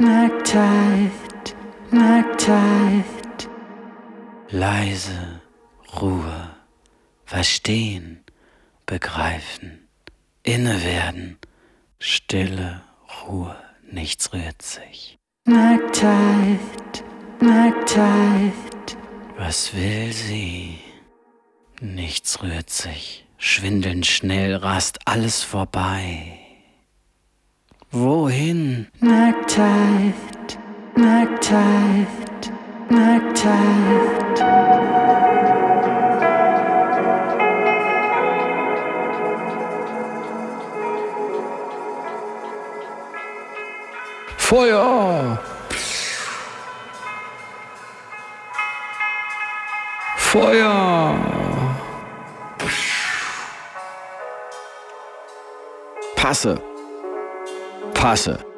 Nacktheit, Nacktheit. Leise, Ruhe, verstehen, begreifen, inne werden, Stille, Ruhe, nichts rührt sich. Nacktheit, Nacktheit. Was will sie? Nichts rührt sich, schwindelnd schnell rast alles vorbei. Wohin? Nacktheit, Nacktheit, Nacktheit. Feuer! Feuer! Passe! Passe!